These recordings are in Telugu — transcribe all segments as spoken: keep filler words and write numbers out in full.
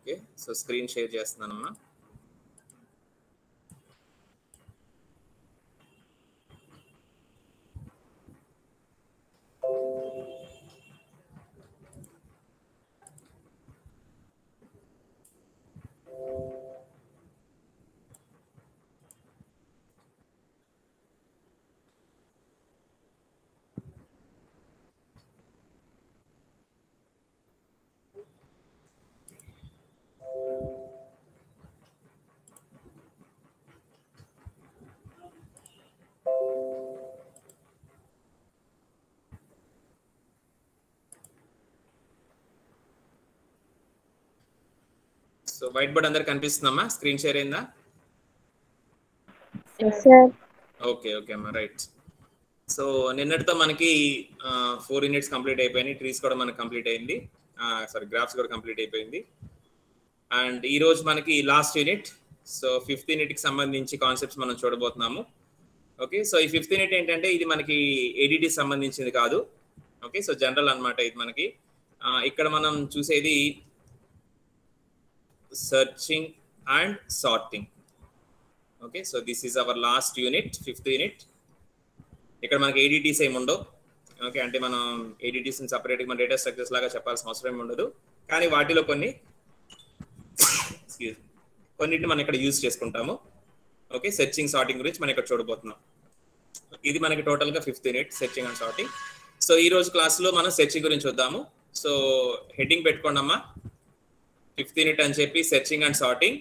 ఓకే సో స్క్రీన్ షేర్ చేస్తున్నానమ్మా. సో వైట్ బోర్డ్ అందరికి కనిపిస్తుందమ్మా? స్క్రీన్ షేర్ అయిందా? ఓకే ఓకే అమ్మా రైట్. సో నిన్నటితో మనకి ఫోర్ యూనిట్స్ కంప్లీట్ అయిపోయినాయి. ట్రీస్ కూడా మనకి కంప్లీట్ అయింది, సారీ గ్రాఫ్స్ కూడా కంప్లీట్ అయిపోయింది. అండ్ ఈ రోజు మనకి లాస్ట్ యూనిట్, సో ఫిఫ్త్ యూనిట్కి సంబంధించి కాన్సెప్ట్స్ మనం చూడబోతున్నాము. ఓకే సో ఈ ఫిఫ్త్ యూనిట్ ఏంటంటే ఇది మనకి ఏడిటి సంబంధించింది కాదు. ఓకే సో జనరల్ అన్నమాట ఇది మనకి. ఇక్కడ మనం చూసేది searching and sorting. Okay so this is our last unit, fifth unit. ఇక్కడ మనకి ఏడిటీస్ ఏమి ఉండవు. ఓకే అంటే మనం ఏడిటీస్ ని సెపరేట్ గా మన డేటా స్ట్రక్చర్స్ లాగా చెప్పాల్సిన అవసరం ఏమి ఉండదు, కానీ వాటిలో కొన్ని కొన్నిటిని మనం ఇక్కడ యూజ్ చేసుకుంటాము. ఓకే సెర్చింగ్ సార్టింగ్ గురించి మనం ఇక్కడ చూడబోతున్నాం. ఇది మనకి టోటల్ గా fifth unit, searching and sorting. So ఈ రోజు క్లాస్ లో మనం సెర్చింగ్ గురించి చూద్దాము. సో హెడ్డింగ్ పెట్టుకోండి అమ్మా, ఫిఫ్త్ యూనిట్ అని చెప్పి searching and sorting.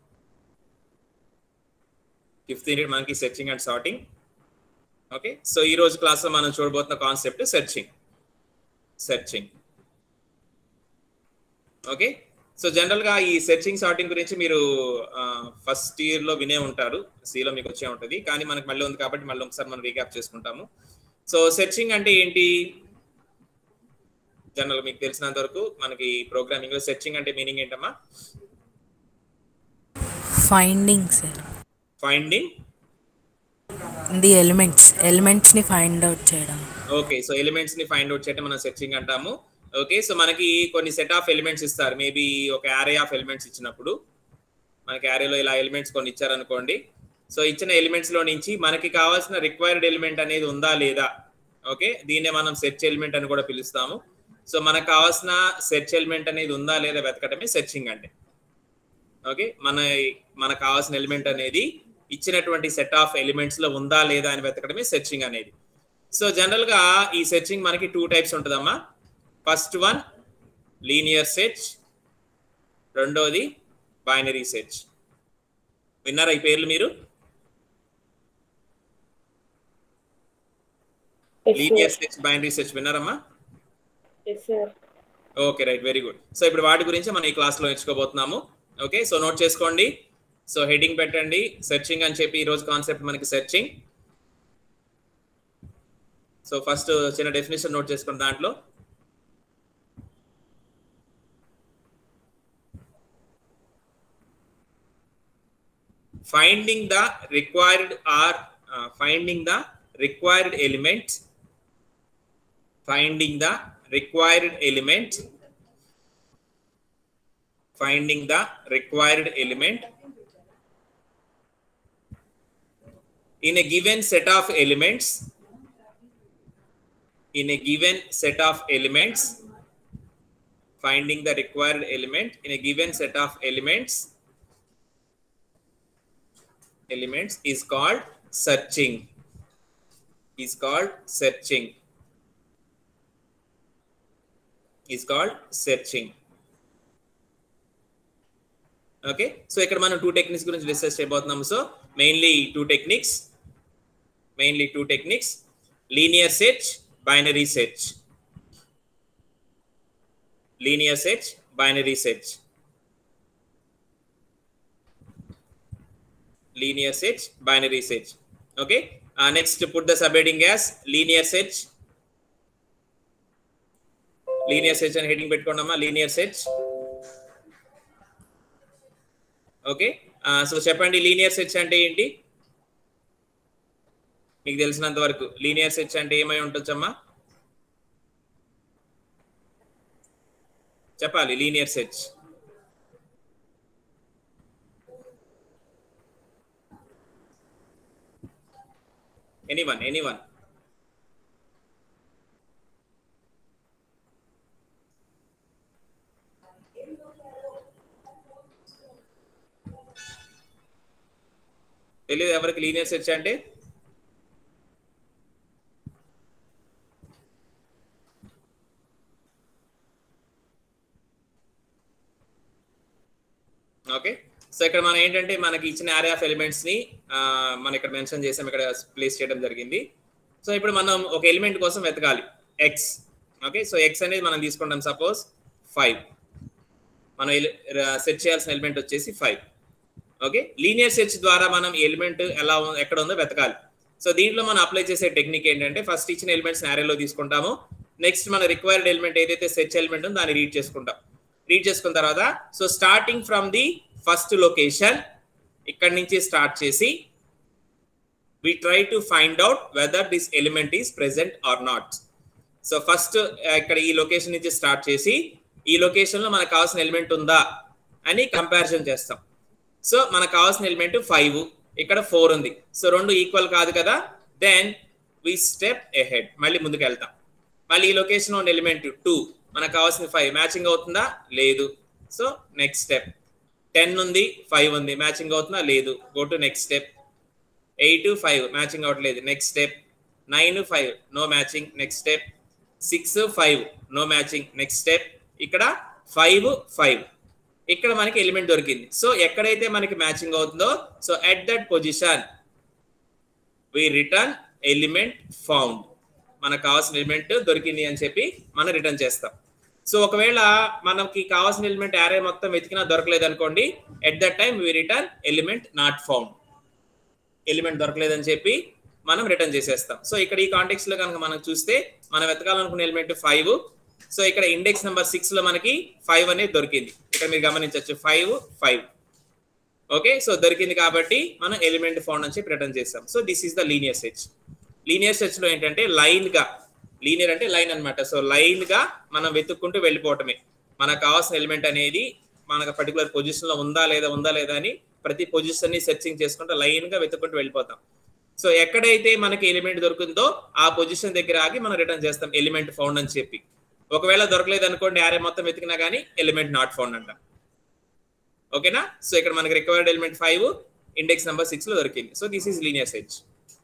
Fifth unit మనకి searching and sorting. Okay so ఈ రోజు క్లాస్లో మనం చూడబోతున్న concept searching. Searching okay so జనరల్గా ఈ సెర్చింగ్ సార్టింగ్ గురించి మీరు ఫస్ట్ ఇయర్లో వినే ఉంటారు, సిలో మీకు వచ్చే ఉంటుంది, కానీ మనకి మళ్ళీ ఉంది కాబట్టి మళ్ళీ ఒకసారి మనం రీక్యాప్ చేసుకుంటాము. సో సెర్చింగ్ అంటే ఏంటి? జనరల్ మీకు తెలిసినంత వరకు మనకి ప్రోగ్రామింగ్ లో సెర్చింగ్ అంటే మీనింగ్ ఏంటమ్మా? Finding sir. Finding the elements, elements ని ఫైండ్ అవుట్ చేయడం. ఓకే సో ఎలిమెంట్స్ ని ఫైండ్ అవుట్ చేయడం మనం సెర్చింగ్ అంటాము. ఓకే సో మనకి కొన్ని సెట్ ఆఫ్ ఎలిమెంట్స్ ఇస్తారు, మేబీ ఒక యారే ఆఫ్ ఎలిమెంట్స్ ఇచ్చినప్పుడు మనకి యారేలో ఇలా ఎలిమెంట్స్ కొన్ని ఇచ్చారనుకోండి. సో ఇచ్చిన ఎలిమెంట్స్ లో నుంచి మనకి కావాల్సిన రిక్వైర్డ్ ఎలిమెంట్ అనేది ఉందా లేదా, ఓకే దీన్నే మనం సెర్చ్ ఎలిమెంట్ అని కూడా పిలుస్తాము. సో మనకు కావాల్సిన సెర్చ్ ఎలిమెంట్ అనేది ఉందా లేదా వెతకటమే సెర్చింగ్ అంటే. ఓకే మన మనకు కావాల్సిన ఎలిమెంట్ అనేది ఇచ్చినటువంటి సెట్ ఆఫ్ ఎలిమెంట్స్ లో ఉందా లేదా అని వెతకడమే సెర్చింగ్ అనేది. సో జనరల్ గా ఈ సెర్చింగ్ మనకి టూ టైప్స్ ఉంటుందమ్మా. ఫస్ట్ వన్ లీనియర్ సెర్చ్, రెండోది బైనరీ సెర్చ్. విన్నారా ఈ పేర్లు మీరు? లీనియర్ సెర్చ్, బైనరీ సెర్చ్ విన్నారమ్మా? Okay right, very good. So ఇప్పుడు వాటి గురించి మనం ఈ క్లాస్ లో నేర్చుకోబోతున్నాము. ఓకే సో నోట్ చేసుకోండి. సో హెడ్డింగ్ పెట్టండి సెర్చింగ్ అని చెప్పి. ఈ రోజు కాన్సెప్ట్ మనకి సెర్చింగ్. సో ఫస్ట్ చిన్న డెఫినేషన్ నోట్ చేసుకోండి. దాంట్లో finding the required are finding the required element finding the required element finding the required element in a given set of elements in a given set of elements finding the required element in a given set of elements elements is called searching is called searching is called searching. Okay so ఇక్కడ మనం టూ టెక్నిక్స్ గురించి డిస్కస్ చేయబోతున్నాము. So mainly two techniques mainly two techniques linear search, binary search. Linear search, binary search. Linear search, binary search. Okay next put the subheading as linear search. Linear search అని హెడ్డింగ్ పెట్టుకోండమ్మా, లీనియర్ సెర్చ్. ఓకే సో చెప్పండి లీనియర్ సెర్చ్ అంటే ఏంటి మీకు తెలిసినంత వరకు? లీనియర్ సెర్చ్ అంటే ఏమై ఉంటుందమ్మా? చెప్పాలి. లీనియర్ సెర్చ్ anyone anyone తెలియదు ఎవరికి లీనియర్ సెర్చ్ అంటే? ఓకే, సో ఇక్కడ మనం ఏంటంటే మనకి ఇచ్చిన ఏరియా ఆఫ్ ఎలిమెంట్స్ ని మనం ఇక్కడ మెన్షన్ చేసాం, ఇక్కడ ప్లేస్ చేయడం జరిగింది. సో ఇప్పుడు మనం ఒక ఎలిమెంట్ కోసం వెతకాలి ఎక్స్. ఓకే, సో ఎక్స్ అనేది మనం తీసుకుంటాం సపోజ్ ఫైవ్, మనం సెర్చ్ చేయాల్సిన ఎలిమెంట్ వచ్చేసి ఫైవ్. ఓకే, లీనియర్ సెర్చ్ ద్వారా మనం ఎలిమెంట్ ఎలా ఎక్కడ ఉందో వెతకాలి. సో దీంట్లో మనం అప్లై చేసే టెక్నిక్ ఏంటంటే ఫస్ట్ ఇచ్చిన ఎలిమెంట్స్ యారేలో తీసుకుంటాము. నెక్స్ట్ మన రిక్వైర్డ్ ఎలిమెంట్ ఏదైతే సెర్చ్ ఎలిమెంట్ ఉందో దాన్ని రీడ్ చేసుకుంటాం. రీడ్ చేసుకున్న తర్వాత so starting from the first location ఇక్కడ నుంచి స్టార్ట్ చేసి we try to find out whether this element is present or not. So first ఇక్కడ ఈ లొకేషన్ నుంచి స్టార్ట్ చేసి ఈ లొకేషన్ లో మనకు కావాల్సిన ఎలిమెంట్ ఉందా అని కంపారిజన్ చేస్తాం. సో మనకు కావాల్సిన ఎలిమెంట్ ఫైవ్, ఇక్కడ ఫోర్ ఉంది, సో రెండు ఈక్వల్ కాదు కదా, దెన్ వి స్టెప్ ఎహెడ్, మళ్ళీ ముందుకు వెళ్తాం. మళ్ళీ ఈ లొకేషన్ ఉన్న ఎలిమెంట్ టూ, మనకు కావాల్సిన ఫైవ్, మ్యాచింగ్ అవుతుందా లేదు, సో నెక్స్ట్ స్టెప్. టెన్ ఉంది, ఫైవ్ ఉంది, మ్యాచింగ్ అవుతుందా లేదు, go to next step. Eight five matching అవ్వట్లేదు, next step. Nine five no matching, next step. Six five no matching, next step. ఇక్కడ ఫైవ్ ఫైవ్, ఇక్కడ మనకి ఎలిమెంట్ దొరికింది. సో ఎక్కడైతే మనకి మ్యాచింగ్ అవుతుందో so at that position we return element found, మనకు కావాల్సిన ఎలిమెంట్ దొరికింది అని చెప్పి మనం రిటర్న్ చేస్తాం. సో ఒకవేళ మనకి కావాల్సిన ఎలిమెంట్ యారే మొత్తం వెతికినా దొరకలేదు అనుకోండి, at that time we return element not found, element దొరకలేదని చెప్పి మనం రిటర్న్ చేసేస్తాం. సో ఇక్కడ ఈ కాంటెక్స్ట్ లో కనుక మనం చూస్తే మనం వెతకాలనుకున్న ఎలిమెంట్ ఫైవ్, సో ఇక్కడ ఇండెక్స్ నెంబర్ సిక్స్ లో మనకి ఫైవ్ అనేది దొరికింది, ఇక్కడ మీరు గమనించవచ్చు ఫైవ్ ఫైవ్. ఓకే, సో దొరికింది కాబట్టి మనం ఎలిమెంట్ ఫౌండ్ అని చెప్పి రిటర్న్ చేస్తాం. So this is the linear search. Linear search లో ఏంటంటే లైన్ గా, లీనియర్ అంటే లైన్ అనమాట, సో లైన్ గా మనం వెతుక్కుంటూ వెళ్ళిపోవటమే. మనకు కావాల్సిన ఎలిమెంట్ అనేది మనకు పర్టికులర్ పొజిషన్ లో ఉందా లేదా ఉందా లేదా అని ప్రతి పొజిషన్ ని సెర్చింగ్ చేసుకుంటూ లైన్ గా వెతుక్కుంటూ వెళ్ళిపోతాం. సో ఎక్కడైతే మనకి ఎలిమెంట్ దొరుకుతుందో ఆ పొజిషన్ దగ్గర ఆగి మనం రిటర్న్ చేస్తాం ఎలిమెంట్ ఫౌండ్ అని చెప్పి. ఒకవేళ దొరకలేదు అనుకోండి, యారే మొత్తం వెతికినా కానీ ఎలిమెంట్ నాట్ ఫౌండ్ అంటాం. ఓకేనా, సో ఇక్కడ మనకి required element five, index number six లో దొరికింది. So this is linear search.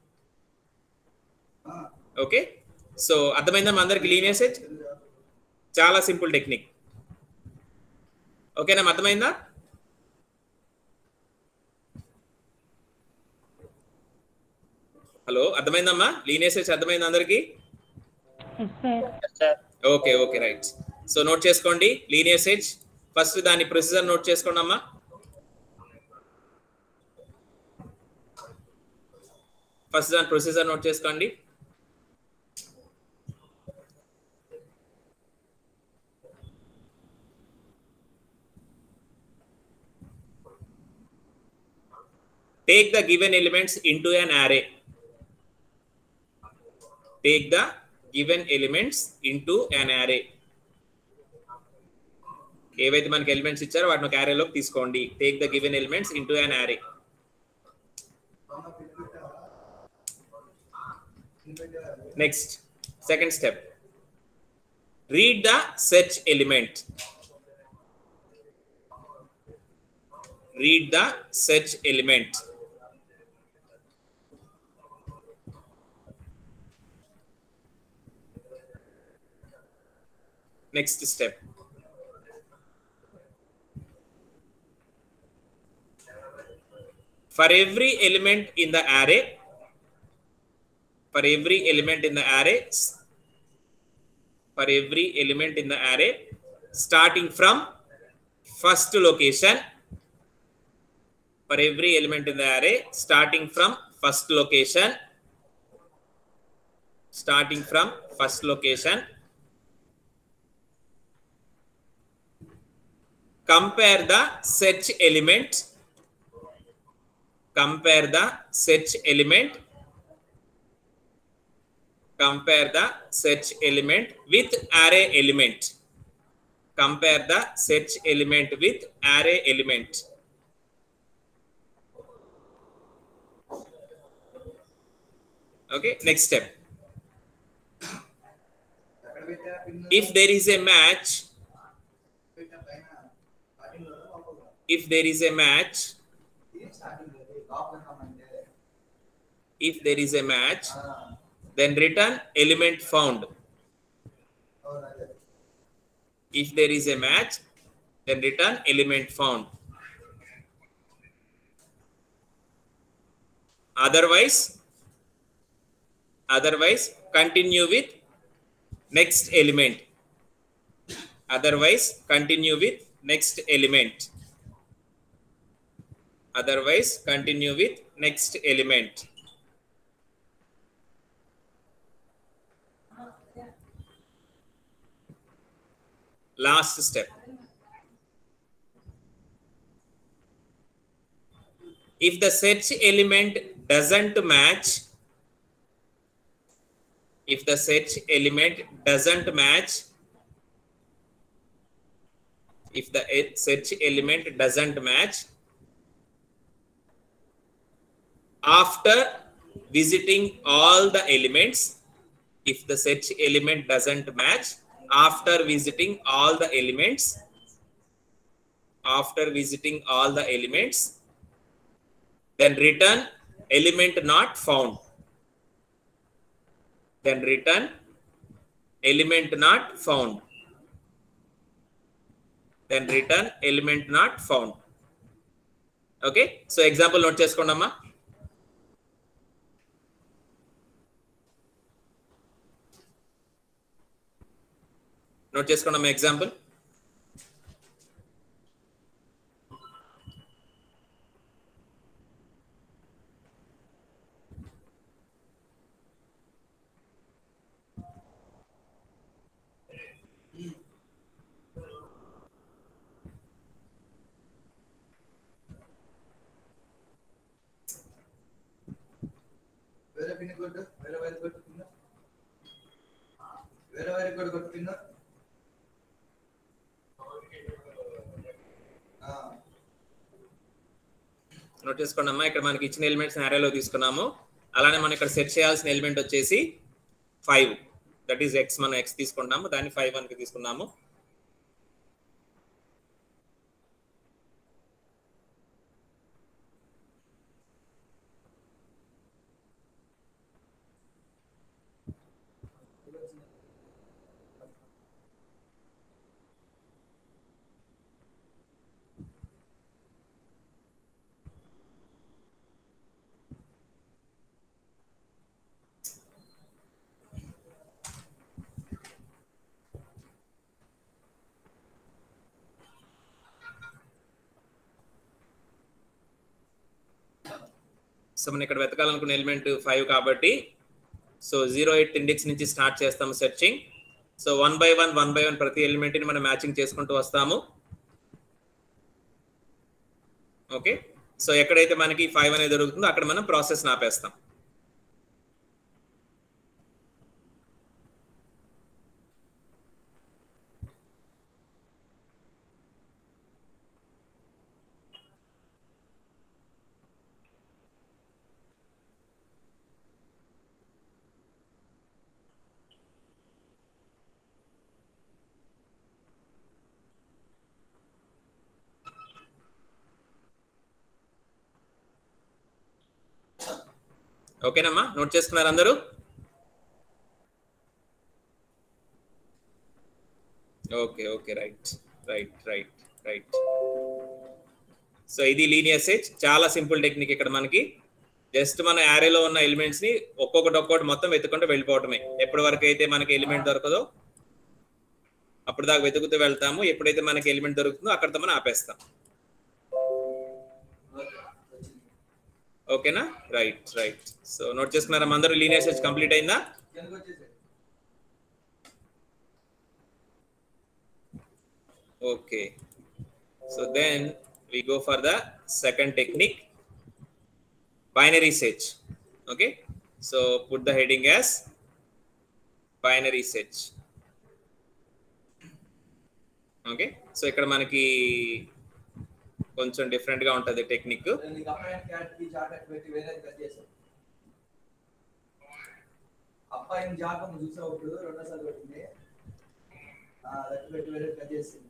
Okay, so అర్థమైందా మా అందరికి లీనియర్ సెర్చ్? చాలా సింపుల్ టెక్నిక్. ఓకేనా, అర్థమైందా? హలో, అర్థమైందమ్మా? లీనియర్ సెర్చ్ అర్థమైంది అందరికి? Okay okay right. So note చేసుకోండి లీనియర్ సెర్చ్. ఫస్ట్ దాని ప్రొసీజర్ నోట్ చేసుకోండి అమ్మా. ఫస్ట్ దాని ప్రొసీజర్ నోట్ చేసుకోండి. Take the given elements into an array. Take the given elements into an array. ఏవైతే మనకి ఎలిమెంట్స్ ఇచ్చారో వాటిని ఒక array లోకి తీసుకోండి. Take the given elements into an array. Next, second step. Read the search element. Read the search element. Next step. For every element in the array, for every element in the array, for every element in the array, starting from first location, for every element in the array, starting from first location, starting from first location, compare the search element, compare the search element, compare the search element with array element, compare the search element with array element. Okay, next step. If there is a match, if there is a match, if there is a match, then return element found. If there is a match, then return element found. Otherwise, otherwise continue with next element. Otherwise continue with next element. Otherwise continue with next element. Last step. If the search element doesn't match, if the search element doesn't match, if the search element doesn't match, after visiting all the elements, if the search element doesn't match, after visiting all the elements, after visiting all the elements, then return element not found. Then return element not found. Then return element not found. Okay, so example note cheskondamma. Note cheskondamma example. వేరే పిన్ కొట్టు వేరే వైర్ కొట్టు పిన్ వేరే వైర్ కొట్టు కొట్టు పిన్ ఆ నోట్ చేసుకోండి అమ్మా, ఇక్కడ మనకి ఇచ్చిన ఎలిమెంట్స్ అరేలో తీసుకున్నాము. అలానే మనం ఇక్కడ సెట్ చేయాల్సిన ఎలిమెంట్ వచ్చేసి ఫైవ్, దట్ ఈస్ ఎక్స్. మనం ఎక్స్ తీసుకుంటాము, దాన్ని ఫైవ్ వన్ కి తీసుకున్నాము. సో మనం ఇక్కడ వెతకాలనుకున్న ఎలిమెంట్ ఫైవ్ కాబట్టి, సో జీరో ఎయిట్ ఇండెక్స్ నుంచి స్టార్ట్ చేస్తాము searching. So one by one one by one ప్రతి ఎలిమెంట్ని మనం మ్యాచింగ్ చేసుకుంటూ వస్తాము. ఓకే, సో ఎక్కడైతే మనకి ఫైవ్ అనేది దొరుకుతుందో అక్కడ మనం ప్రాసెస్ ఆపేస్తాం. ఓకేనమ్మా, నోట్ చేసుకున్నారు అందరూ? Okay okay right right right right. So ఇది లీనియర్ సెర్చ్, చాలా సింపుల్ టెక్నిక్. ఇక్కడ మనకి జస్ట్ మన యారేలో ఉన్న ఎలిమెంట్స్ ని ఒక్కొక్కటి ఒక్కొక్కటి మొత్తం వెతుకుంటూ వెళ్ళిపోవటమే. ఎప్పటి వరకు అయితే మనకి ఎలిమెంట్ దొరకదో అప్పుడు దాకా వెతుకుతూ వెళ్తాము. ఎప్పుడైతే మనకి ఎలిమెంట్ దొరుకుతుందో అక్కడితో మనం ఆపేస్తాం. ఓకేనా? Right right. సో నోట్ చేసుకున్నారా అందరూ? లీనియర్ సెర్చ్ కంప్లీట్ అయిందా? Okay, so then we go for the second technique, binary search. Okay, so put the heading as binary search. Okay, so ఇక్కడ మనకి కొంచెం డిఫరెంట్ గా ఉంటది టెక్నిక్. పైన జాకం చూసావు ఇప్పుడు రెండోసారి పెట్టింది లెఫ్ట్ పెట్టి వేరే కట్ చేసింది.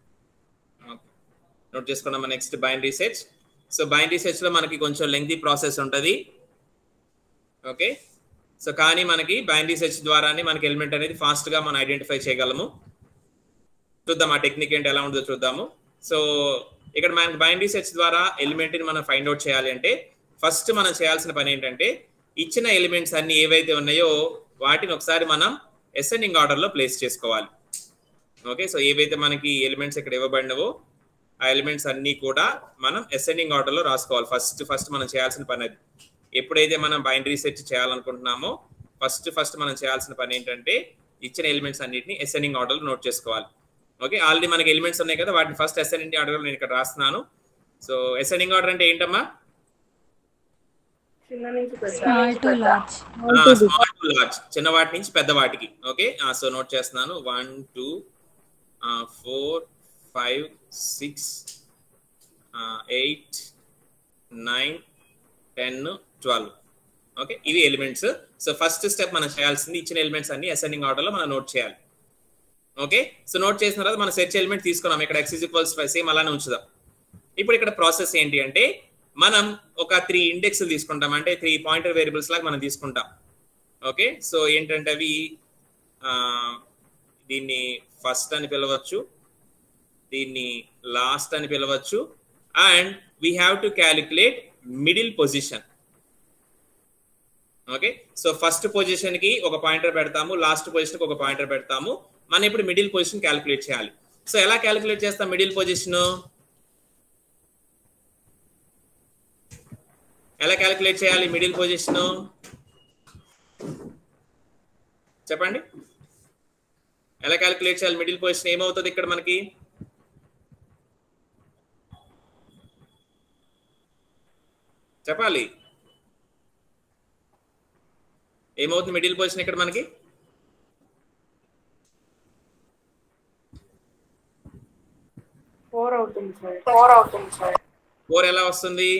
నోట్ చేసుకున్నాం next binary search. So binary search లో మనకి కొంచెం లెంగ్తీ ప్రాసెస్ ఉంటుంది. ఓకే, సో కానీ మనకి బైనరీ సెర్చ్ ద్వారానే మనకి ఎలిమెంట్ అనేది ఫాస్ట్ గా మనం ఐడెంటిఫై చేయగలము. చూద్దాం ఆ టెక్నిక్ ఏంటి ఎలా ఉంటుందో చూద్దాము. సో ఇక్కడ మనకి బైనరీ సెర్చ్ ద్వారా ఎలిమెంట్ ని మనం ఫైండ్ అవుట్ చేయాలి అంటే ఫస్ట్ మనం చేయాల్సిన పని ఏంటంటే ఇచ్చిన ఎలిమెంట్స్ అన్ని ఏవైతే ఉన్నాయో వాటిని ఒకసారి మనం అసెండింగ్ ఆర్డర్ లో ప్లేస్ చేసుకోవాలి. ఓకే, సో ఏవైతే మనకి ఎలిమెంట్స్ ఇక్కడ ఇవ్వబడినవో ఆ ఎలిమెంట్స్ అన్ని కూడా మనం అసెండింగ్ ఆర్డర్ లో రాసుకోవాలి. ఫస్ట్ ఫస్ట్ మనం చేయాల్సిన పని అది. ఎప్పుడైతే మనం బైనరీ సెర్చ్ చేయాలనుకుంటున్నామో ఫస్ట్ ఫస్ట్ మనం చేయాల్సిన పని ఏంటంటే ఇచ్చిన ఎలిమెంట్స్ అన్నిటిని అసెండింగ్ ఆర్డర్ లో నోట్ చేసుకోవాలి. ఓకే, ఆల్రెడీ మనకి ఎలిమెంట్స్ ఉన్నాయి కదా, వాటిని ఫస్ట్ అసెండింగ్ ఆర్డర్ లో నేను ఇక్కడ రాస్తున్నాను. సో అసెండింగ్ ఆర్డర్ అంటే ఏంటమ్మా? Small to large. Small to large, చిన్న వాటి నుంచి పెద్ద వాటికి. ఓకే, సో నోట్ చేస్తున్నాను. One two four five six eight nine ten twelve. Okay, ఇవి ఎలిమెంట్స్. సో ఫస్ట్ స్టెప్ మనం చేయాల్సింది ఇచ్చిన ఎలిమెంట్స్ అన్ని అసెండింగ్ ఆర్డర్ లో మనం నోట్ చేయాలి. ఓకే, సో నోట్ చేసిన తర్వాత మనం సెర్చ్ ఎలిమెంట్ తీసుకున్నాం. ఇక్కడ x is equals five same అలానే ఉంచుదాం. ఇప్పుడు ఇక్కడ ప్రాసెస్ ఏంటి అంటే మనం ఒక త్రీ ఇండెక్స్ తీసుకుంటాం, అంటే త్రీ పాయింటర్ వేరియబుల్స్ లాగా మనం తీసుకుంటాం. ఓకే, సో ఏంటంటే అవి దీన్ని ఫస్ట్ అని పిలవచ్చు, దీన్ని లాస్ట్ అని పిలవచ్చు, and we have to calculate middle position. Okay, so first position కి ఒక పాయింటర్ పెడతాము, లాస్ట్ పొజిషన్ కి ఒక పాయింటర్ పెడతాము. మనం ఇప్పుడు మిడిల్ పొజిషన్ క్యాలిక్యులేట్ చేయాలి. సో ఎలా క్యాలిక్యులేట్ చేస్తాం మిడిల్ పొజిషన్? ఎలా క్యాలిక్యులేట్ చేయాలి మిడిల్ పొజిషన్ చెప్పండి? ఎలా క్యాలిక్యులేట్ చేయాలి మిడిల్ పొజిషన్? ఏమవుతుంది ఇక్కడ మనకి? చెప్పాలి, ఏమవుతుంది మిడిల్ పొజిషన్ ఇక్కడ మనకి? ఫోర్ అవుతుంది సార్. ఫోర్ అవుతుంది సార్. ఫోర్ ఎలా వస్తుంది?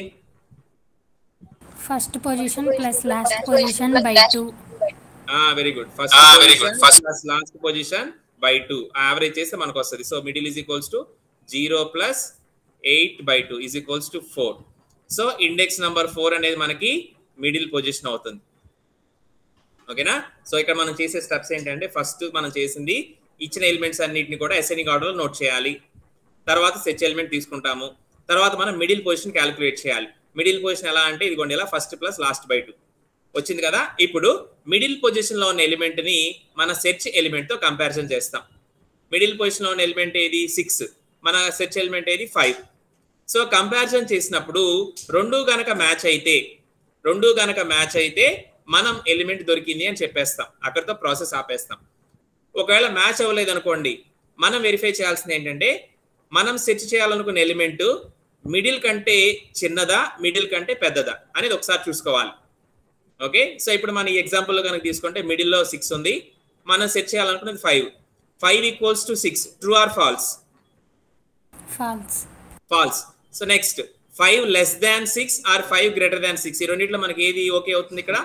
First position plus last position by two. Very good. First position plus last position by two average చేస్తే మనకు వస్తుంది. So middle is equals to zero plus eight by two is equals to four. So index number four అనేది మనకి మిడిల్ పొజిషన్ అవుతుంది. ఓకేనా? సో ఇక్కడ మనం చేసే స్టెప్స్ ఏంటంటే ఫస్ట్ మనం చేసింది ఇచ్చిన ఎలిమెంట్స్ అన్నిటిని కూడా అసెండింగ్ ఆర్డర్ లో నోట్ చేయాలి. తర్వాత సెర్చ్ ఎలిమెంట్ తీసుకుంటాము. తర్వాత మనం మిడిల్ పొజిషన్ క్యాలిక్యులేట్ చేయాలి. మిడిల్ పొజిషన్ ఎలా అంటే ఇదిగోండి ఇలా first plus last by two వచ్చింది కదా. ఇప్పుడు మిడిల్ పొజిషన్ లో ఉన్న ఎలిమెంట్ ని మన సెర్చ్ ఎలిమెంట్ తో కంపారిజన్ చేస్తాం. మిడిల్ పొజిషన్ లో ఉన్న ఎలిమెంట్ ఏది? సిక్స్. మన సెర్చ్ ఎలిమెంట్ ఏది? ఫైవ్. సో కంపారిజన్ చేసినప్పుడు రెండు గనక మ్యాచ్ అయితే రెండు గనక మ్యాచ్ అయితే మనం ఎలిమెంట్ దొరికింది అని చెప్పేస్తాం. అక్కడితో ప్రాసెస్ ఆపేస్తాం. ఒకవేళ మ్యాచ్ అవ్వలేదు అనుకోండి, మనం వెరిఫై చేయాల్సింది ఏంటంటే మనం సెర్చ్ చేయాలనుకున్న ఎలిమెంట్ మిడిల్ కంటే చిన్నదా మిడిల్ కంటే పెద్దదా అనేది ఒకసారి చూసుకోవాలి. ఓకే, సో ఇప్పుడు మన ఈ ఎగ్జాంపుల్ లో కనుక తీసుకుంటే మిడిల్ లో సిక్స్ ఉంది, మనం సెర్చ్ చేయాలనుకున్నది five. Five equals to six. True or false? False. False. So next five less than six or five greater than six, ఈ రెండిట్లో మనకి ఏది ఓకే అవుతుంది? ఇక్కడ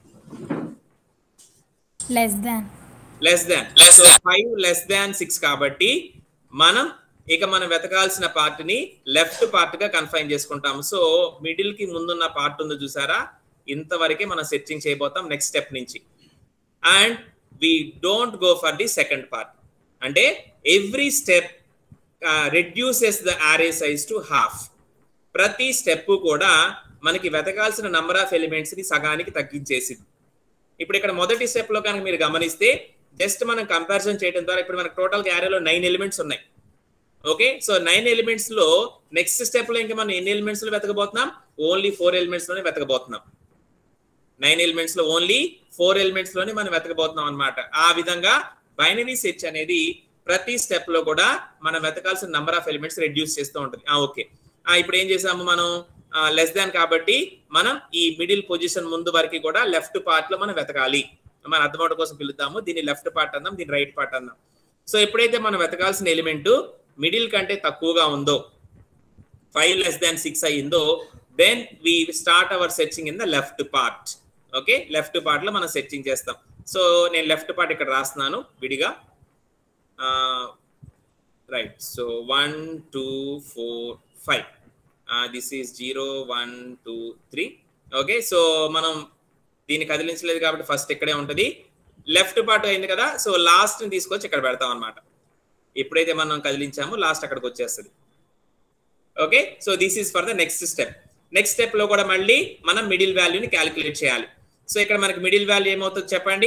less than. Less than. So five less than six కాబట్టి మనం ఇక మనం వెతకాల్సిన పార్ట్ ని లెఫ్ట్ పార్ట్ గా కన్ఫైన్ చేసుకుంటాము. సో మిడిల్ కి ముందున్న పార్ట్ ఉంది చూసారా, ఇంతవరకే మనం సెర్చింగ్ చేయబోతాం నెక్స్ట్ స్టెప్ నుంచి. And we don't go for the second part. అంటే every step reduces the array size to half. ప్రతి స్టెప్ కూడా మనకి వెతకాల్సిన నంబర్ ఆఫ్ ఎలిమెంట్స్ ని సగానికి తగ్గించేసింది. ఇప్పుడు ఇక్కడ మొదటి స్టెప్ లో కనుక మీరు గమనిస్తే జస్ట్ మనం కంపారిజన్ చేయడం ద్వారా ఇప్పుడు మనకు టోటల్ గా అరేలో నైన్ ఎలిమెంట్స్ ఉన్నాయి. ఓకే, సో నైన్ ఎలిమెంట్స్ లో నెక్స్ట్ స్టెప్ లో ఇంకా మనం ఎన్ని ఎలిమెంట్స్ లో వెతకబోతున్నాం? ఓన్లీ ఫోర్ ఎలిమెంట్స్ లోనే వెతకబోతున్నాం. నైన్ ఎలిమెంట్స్ లో ఓన్లీ ఫోర్ ఎలిమెంట్స్ లోనే మనం వెతకబోతున్నాం అనమాట. ఆ విధంగా బైనరీ సెర్చ్ అనేది ప్రతి స్టెప్ లో కూడా మనం వెతకాల్సిన నంబర్ ఆఫ్ ఎలిమెంట్స్ రెడ్యూస్ చేస్తూ ఉంటుంది. ఓకే, ఇప్పుడు ఏం చేసాము మనం? లెస్ దాన్ కాబట్టి మనం ఈ మిడిల్ పొజిషన్ ముందు వరకు కూడా లెఫ్ట్ పార్ట్ లో మనం వెతకాలి. మన అర్థమవడం కోసం పిలుద్దాము, దీన్ని లెఫ్ట్ పార్ట్ అందాం, దీన్ని రైట్ పార్ట్ అందాం. సో ఎప్పుడైతే మనం వెతకాల్సిన ఎలిమెంట్ మిడిల్ కంటే తక్కువగా ఉందో, ఫైవ్ లెస్ దాన్ సిక్స్ అయ్యిందో, then we start our searching in the left part. Okay, left part లో మనం సెర్చింగ్ చేస్తాం. సో నేను లెఫ్ట్ పార్ట్ ఇక్కడ రాస్తున్నాను విడిగా. Right, so one two four five, this is zero one two three. Okay, so మనం దీన్ని కదిలించలేదు కాబట్టి ఫస్ట్ ఇక్కడే ఉంటుంది. లెఫ్ట్ పార్ట్ అయింది కదా, సో లాస్ట్ ని తీసుకొచ్చి ఇక్కడ పెడతాం అనమాట. ఎప్పుడైతే మనం కదిలించామో లాస్ట్ అక్కడికి వచ్చేస్తుంది. Okay, so this is for the next step. Next step లో కూడా మళ్ళీ మనం మిడిల్ వాల్యూని క్యాలిక్యులేట్ చేయాలి. సో ఇక్కడ మనకి మిడిల్ వాల్యూ ఏమవుతుంది చెప్పండి.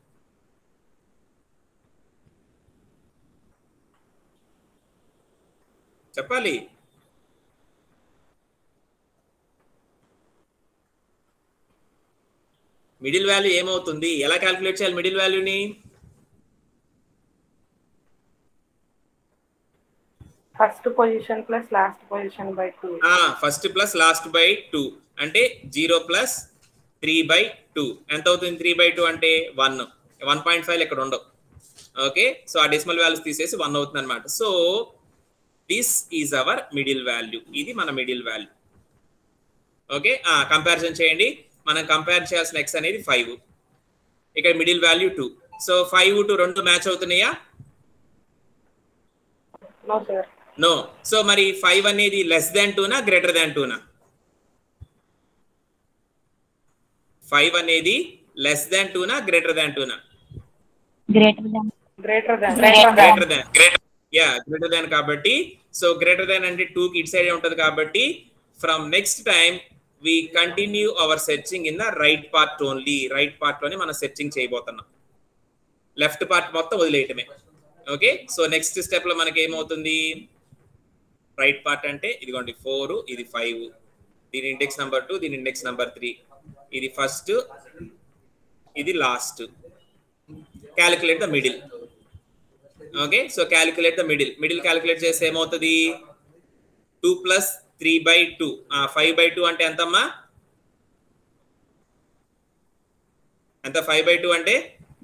చెప్పాలి. మిడిల్ వాల్యూ ఏమవుతుంది, ఎలా క్యాలిక్యులేట్ చేయాలి మిడిల్ వాల్యూని? First position plus last position by two. First plus last by two అంటే zero plus three by two ఎంత అవుతుంది? త్రీ బై టూ అంటే వన్, వన్ పాయింట్ ఫైవ్ ఇక్కడ ఉండవు. ఓకే, సో ఆ డెసిమల్ వాల్యూస్ తీసేసి వన్ అవుతుంది అనమాట. So this is our middle value. ఇది మన మిడిల్ వాల్యూ. ఓకే, కంపారిజన్ చేయండి. మనం కంపేర్ చేయాల్సిన ఎక్స్ అనేది ఫైవ్, ఇక్కడ middle value two. So five to రెండు మ్యాచ్ అవుతున్నాయా? నో. సో మరి ఫైవ్ అనేది లెస్ దాన్ టూనా గ్రేటర్ దాన్ టూనా? ఫైవ్ అనేది లెస్ దాన్ టూనా గ్రేటర్ దాన్ టూనా? Greater than. Greater than. Greater than. Yeah, greater than కాబట్టి. సో గ్రేటర్ దాన్ అంటే టూ కి ఇట్ సైడ్ ఉంటుంది కాబట్టి from next time we continue our searching in the right part only. Right part లోనే మనం సెర్చింగ్ చేయబోతున్నాం. లెఫ్ట్ పార్ట్ మొత్తం వదిలేయటమే. ఓకే, సో నెక్స్ట్ స్టెప్ లో మనకి ఏమవుతుంది? రైట్ పార్ట్ అంటే ఇదిగోండి ఫోర్, ఇది ఫైవ్, దీని ఇండెక్స్ నెంబర్ టూ, దీని ఇండెక్స్ నెంబర్ త్రీ, ఇది ఫస్ట్, ఇది last. Calculate the middle. Okay, so calculate the middle. Middle calculate చేస్తే ఏమవుతుంది? Two plus three by two, five by two అంటే ఎంతమ్మా? ఎంత? ఫైవ్ బై టూ అంటే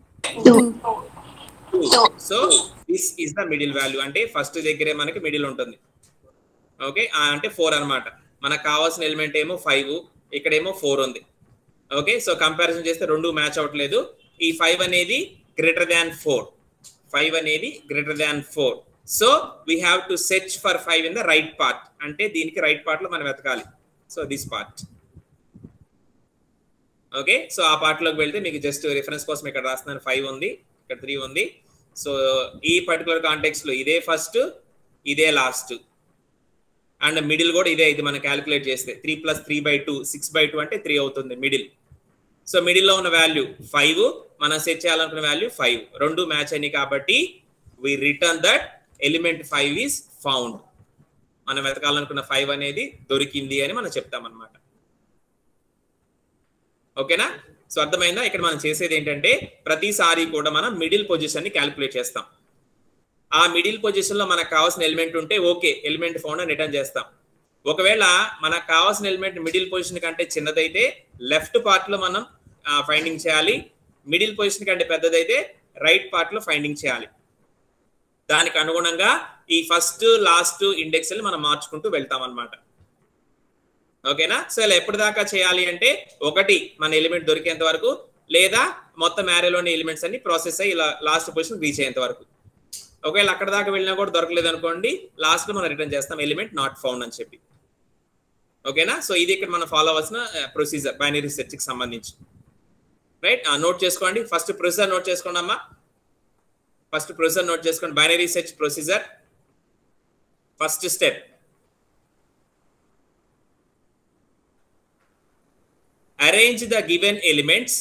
so this is the middle value. అంటే ఫస్ట్ దగ్గరే మనకి మిడిల్ ఉంటుంది. ఓకే, అంటే ఫోర్ అనమాట. మనకు కావాల్సిన ఎలిమెంట్ ఏమో ఫైవ్, ఇక్కడేమో ఫోర్ ఉంది. ఓకే, సో కంపారిజన్ చేస్తే రెండు మ్యాచ్ అవ్వట్లేదు. ఈ ఫైవ్ అనేది గ్రేటర్ దాన్ ఫోర్, ఫైవ్ అనేది greater than four. So we have to search for five in the right part. అంటే దీనికి రైట్ పార్ట్ లో మనం వెతకాలి. So this part. Okay, so ఆ పార్ట్ లోకి వెళ్తే మీకు జస్ట్ రిఫరెన్స్ కోసం ఇక్కడ రాస్తున్నాను. ఫైవ్ ఉంది, ఇక్కడ త్రీ ఉంది. సో ఈ పర్టికులర్ కాంటెక్స్ట్ లో ఇదే ఫస్ట్, ఇదే లాస్ట్, అండ్ మిడిల్ కూడా ఇదే. ఇది మనం క్యాలిక్యులేట్ చేస్తే three plus three by two, six by two అంటే త్రీ అవుతుంది మిడిల్. సో మిడిల్ లో ఉన్న వాల్యూ ఫైవ్, మనం సెట్ చేయాలనుకున్న వాల్యూ ఫైవ్, రెండు మ్యాచ్ అయినాయి కాబట్టి we return that element five is found. మనం వెతకాలనుకున్న ఫైవ్ అనేది దొరికింది అని మనం చెప్తాం అనమాట. ఓకేనా? సో అర్థమైందా? ఇక్కడ మనం చేసేది ఏంటంటే ప్రతిసారి కూడా మనం మిడిల్ పొజిషన్ ని క్యాలిక్యులేట్ చేస్తాం. ఆ మిడిల్ పొజిషన్ లో మనకు కావాల్సిన ఎలిమెంట్ ఉంటే ఓకే, ఎలిమెంట్ ఫౌండ్ అని రిటర్న్ చేస్తాం. ఒకవేళ మనకు కావాల్సిన ఎలిమెంట్ మిడిల్ పొజిషన్ కంటే చిన్నదైతే లెఫ్ట్ పార్ట్ లో మనం ఫైండింగ్ చేయాలి. మిడిల్ పొజిషన్ కంటే పెద్దదైతే రైట్ పార్ట్ లో ఫైండింగ్ చేయాలి. దానికి అనుగుణంగా ఈ ఫస్ట్ లాస్ట్ ఇండెక్స్ మనం మార్చుకుంటూ వెళ్తాం అనమాట. ఓకేనా? సో ఇలా ఎప్పటిదాకా చేయాలి అంటే ఒకటి మన ఎలిమెంట్ దొరికేంత వరకు, లేదా మొత్తం యారేలోని ఎలిమెంట్స్ అన్ని ప్రాసెస్ అయ్యి ఇలా లాస్ట్ పొజిషన్ రీచ్ అయ్యేంత వరకు. ఒకవేళ అక్కడ దాకా వెళ్ళినా కూడా దొరకలేదు అనుకోండి, లాస్ట్ లో మనం రిటర్న్ చేస్తాం ఎలిమెంట్ నాట్ ఫౌండ్ అని చెప్పి. ఓకేనా? సో ఇది ఇక్కడ మనం ఫాలో అవ్వాల్సిన ప్రొసీజర్ బైనరీ సెర్చ్ కి సంబంధించి. రైట్, నోట్ చేసుకోండి. ఫస్ట్ ప్రొసీజర్ నోట్ చేసుకోండి అమ్మా. ఫస్ట్ ప్రొసీజర్ నోట్ చేసుకోండి. Binary search procedure. First step, arrange the given elements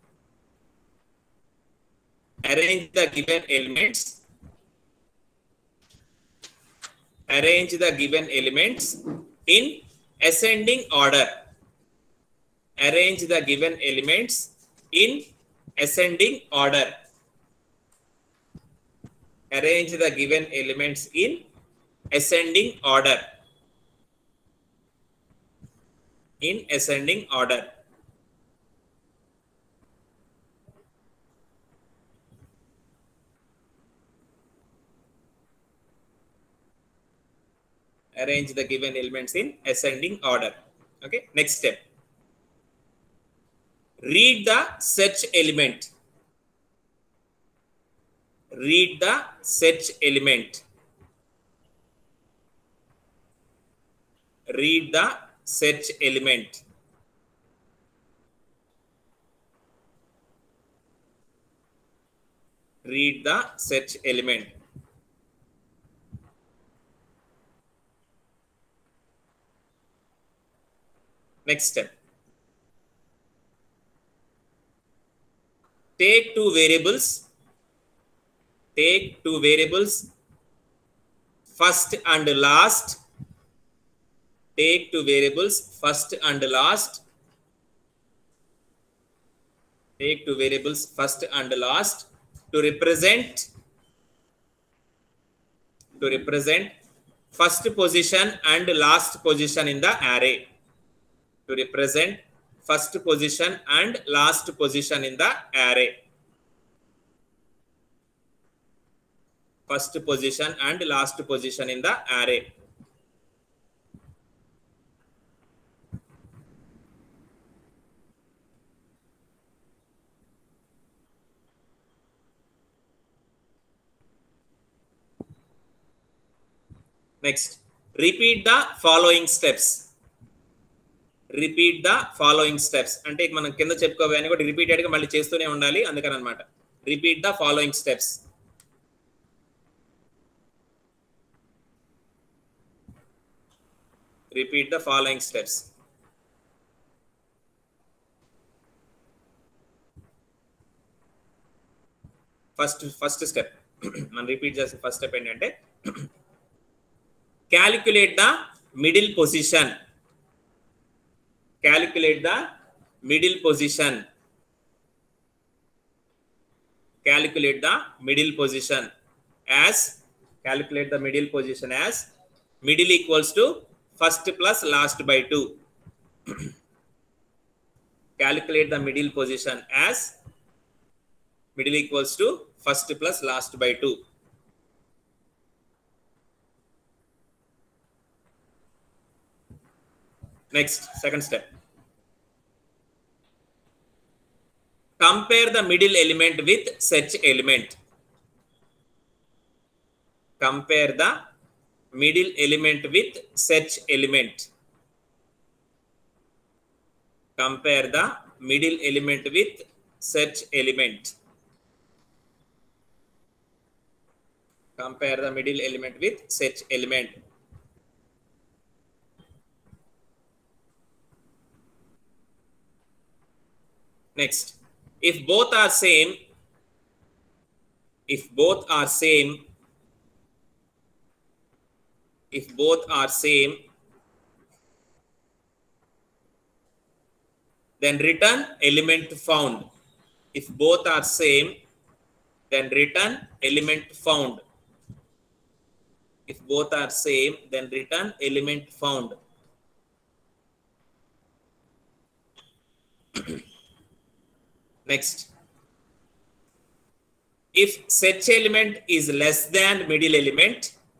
arrange the given elements arrange the given elements in ascending order arrange the given elements in ascending order arrange the given elements in ascending order in ascending order arrange the given elements in ascending order. Okay, next step, read the search element read the search element. Read the search element. Read the search element. Next step. Take two variables. Take two variables, first and last. Take two variables, first and last. Take two variables, first and last, to represent to represent first position and last position in the array. To represent first position and last position in the array. First position and last position in the array. Next, repeat the following steps. Repeat the following steps. అంటే మనం కింద చెప్పుకోవాలి కూడా రిపీటెడ్ గా మళ్ళీ చేస్తూనే ఉండాలి అందుకని అన్నమాట. Repeat the following steps. Repeat the following steps. First, first step. Man repeat just first step ఏంటంటే calculate the middle position. Calculate the middle position. Calculate the middle position as calculate the middle position as middle equals to first plus last by two. Calculate the middle position as middle equals to first plus last by two. Next, second step. Compare the middle element with search element. Compare the middle element with search element. Compare the middle element with search element. Compare the middle element with search element. Next, if both are same, if both are same, if both are same, then return element found. If both are same, then return element found. If both are same, then return element found. Next, if search element is less than middle element,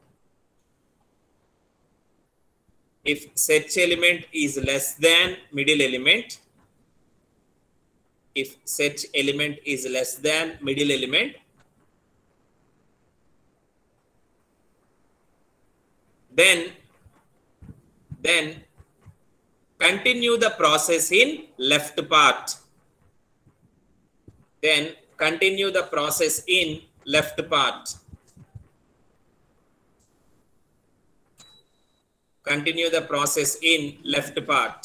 if search element is less than middle element, if search element is less than middle element, then then continue the process in left part. Then continue the process in left part. Continue the process in left part.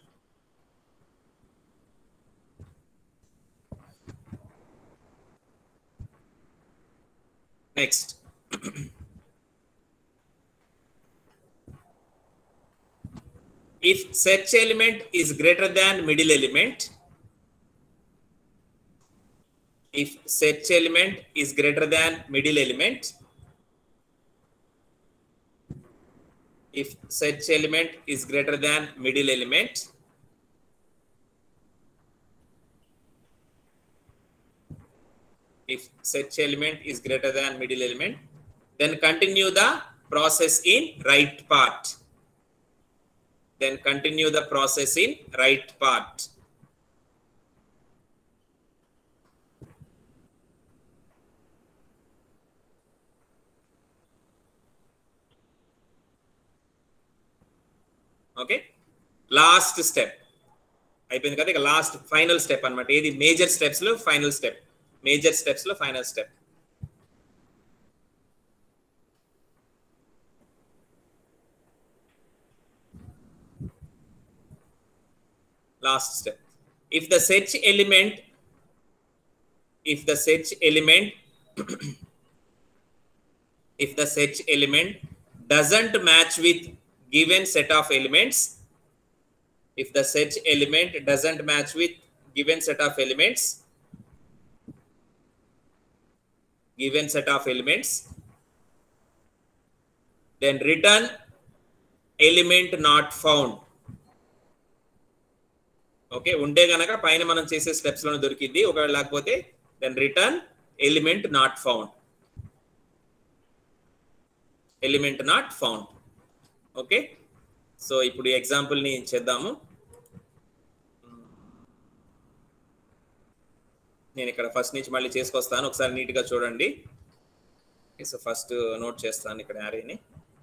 Next. If search element is greater than middle element, if search element is greater than middle element, if search element is greater than middle element, if search element is greater than middle element, then continue the process in right part. Then continue the process in right part. Okay, last step అయిపోయింది కదా. ఇక లాస్ట్ ఫైనల్ స్టెప్ అన్నమాట. ఏది మేజర్ స్టెప్స్ లో ఫైనల్ స్టెప్, మేజర్ స్టెప్స్ లో final step. Last step. If the search element, if the search element, if the search element doesn't match with given set of elements, if the search element doesn't match with given set of elements, given set of elements, then return element not found. Okay, ఉంటే గనక పైన మనం చేసే స్టెప్స్ లోనే దొరికింది. ఒకవేళ లేకపోతే then return element not found, element not found. Okay, so ఇప్పుడు ఎగ్జాంపుల్ ని చేద్దాము. నేను ఇక్కడ ఫస్ట్ నుంచి మళ్ళీ చేసుకొస్తాను, ఒకసారి నీట్ గా చూడండి. సో ఫస్ట్ నోట్ చేస్తాను ఇక్కడ యారీని.